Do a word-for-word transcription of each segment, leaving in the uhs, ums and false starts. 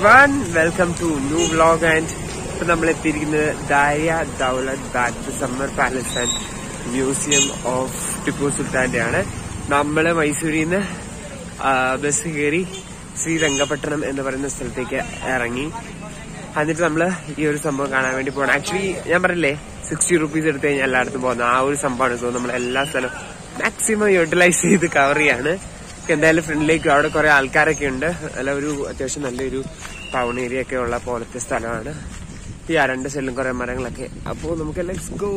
everyone, welcome to new vlog and we are at Daria Daulat Bagh, the Summer Palace and Museum of Tippu Sultan. We are Mysore in the bus Kaveri, Srirangapatanam in the Varana Celtic Rangi. And it's a summer actually, sixty rupees at the end of the bond. Our summer zone maximum utilize the Kaveri. എന്തായാലും ഫ്രണ്ടിലേക്ക് അവിടെ കുറെ ആൾക്കാരൊക്കെ ഉണ്ട്. അല്ല ഒരു അത്യാവശ്യം നല്ലൊരു ടൗൺ ഏരിയ ഒക്കെ ഉള്ള പോലത്തെ സ്ഥലമാണ്. ഈ ആ രണ്ട് സൈഡിലും കുറെ മരങ്ങളൊക്കെ. അപ്പോൾ നമുക്ക് ലെറ്റ്സ് ഗോ.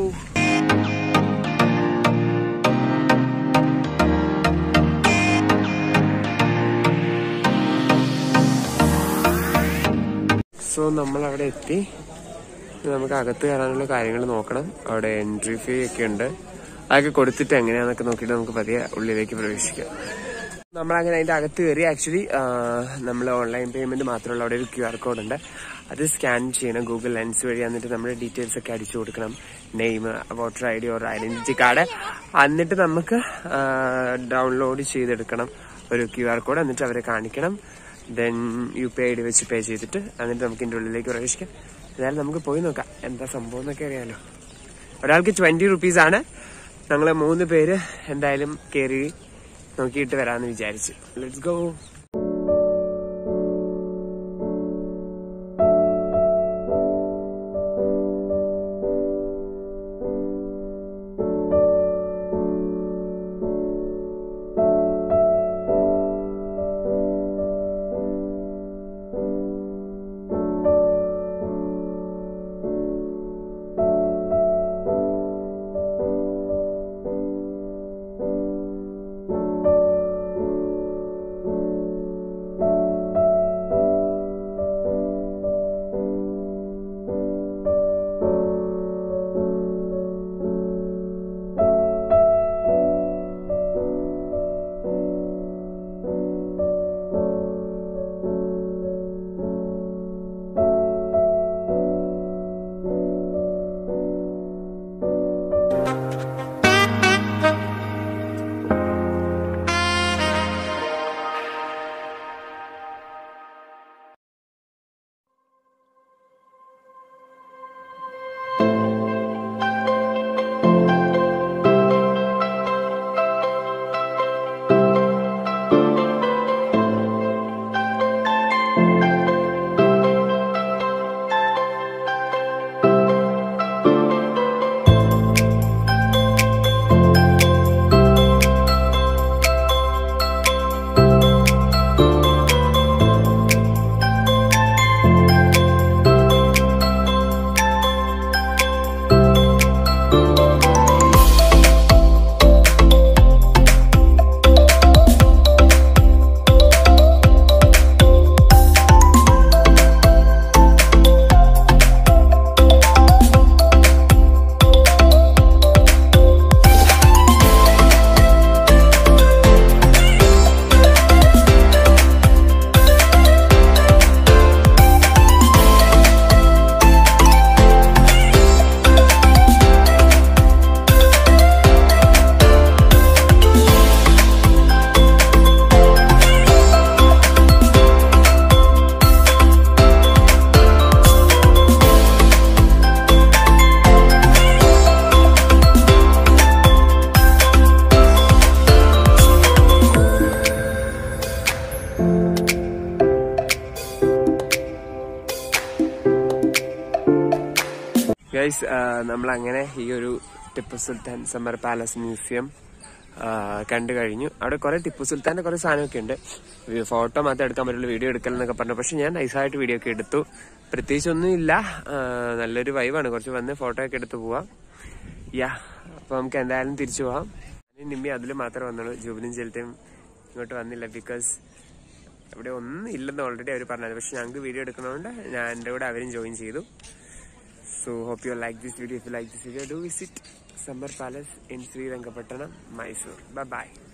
സോ നമ്മൾ അവിടെ എത്തി. നമുക്ക് അകത്ത് കയറാനുള്ള കാര്യങ്ങൾ നോക്കണം. അവിടെ എൻട്രി ഫീ ഒക്കെ ഉണ്ട്. അതൊക്കെ കൊടുത്തിട്ട് എങ്ങനെയാന്നൊക്കെ നോക്കിയിട്ട് നമുക്ക് പതിയെ ഉള്ളിലേക്ക് പ്രവേശിക്കാം. നമ്മളങ്ങനെ അതിന്റെ അകത്ത് കയറി. ആക്ച്വലി നമ്മൾ ഓൺലൈൻ പേയ്മെന്റ് മാത്രമുള്ള അവിടെ ഒരു ക്യു ആർ കോഡ് ഉണ്ട്. അത് സ്കാൻ ചെയ്യണം ഗൂഗിൾ ലെൻസ് വഴി. എന്നിട്ട് നമ്മുടെ ഡീറ്റെയിൽസ് ഒക്കെ അടിച്ചു കൊടുക്കണം. Name, voter I D or identity card. എന്നിട്ട് നമുക്ക് ഡൗൺലോഡ് ചെയ്തെടുക്കണം ഒരു ക്യു ആർ കോഡ്. എന്നിട്ട് അവരെ കാണിക്കണം. Then U P I D വെച്ച് പേ ചെയ്തിട്ട് എന്നിട്ട് നമുക്ക് ഇതിന്റെ ഉള്ളിലേക്ക് പ്രവേശിക്കാം. എന്നാലും നമുക്ക് പോയി നോക്കാം എന്താ സംഭവം എന്നൊക്കെ അറിയാലോ. ഒരാൾക്ക് ട്വന്റി റുപ്പീസ് ആണ്. ഞങ്ങള് മൂന്ന് പേര് എന്തായാലും കയറി നോക്കിയിട്ട് വരാന്ന് വിചാരിച്ചു. Let's go. ഗൈസ്, നമ്മളങ്ങനെ ഈ ഒരു Tipu Sultan Summer Palace museum കണ്ടു കഴിഞ്ഞു. അവിടെ കുറെ ടിപ്പു സുൽത്താന്റെ കുറെ സാധനമൊക്കെ ഉണ്ട്. ഫോട്ടോ മാത്രമേ എടുക്കാൻ പറ്റുള്ളൂ, വീഡിയോ എടുക്കലെന്നൊക്കെ പറഞ്ഞു. പക്ഷെ ഞാൻ നൈസായിട്ട് വീഡിയോ ഒക്കെ എടുത്തു. പ്രത്യേകിച്ച് ഒന്നും ഇല്ല, നല്ലൊരു വൈബാണ്. കുറച്ച് വന്ന് ഫോട്ടോ ഒക്കെ എടുത്ത് പോവാം. യാ, അപ്പൊ നമുക്ക് എന്തായാലും തിരിച്ചു പോവാം. നിമ്മി അതിൽ മാത്രമേ വന്നുള്ളൂ. ജൂബിനും ചെലുത്തയും ഇങ്ങോട്ട് വന്നില്ല. ബിക്കോസ് ഇവിടെ ഒന്നും ഇല്ലെന്ന് ഓൾറെഡി അവർ പറഞ്ഞത്. പക്ഷെ ഞങ്ങൾക്ക് വീഡിയോ എടുക്കണോണ്ട് ഞാൻ എൻ്റെ കൂടെ അവരും ജോയിൻ ചെയ്തു. So hope you like this video. If you like this video, do visit Summer Palace in Srirangapatanam, Mysore. Bye bye.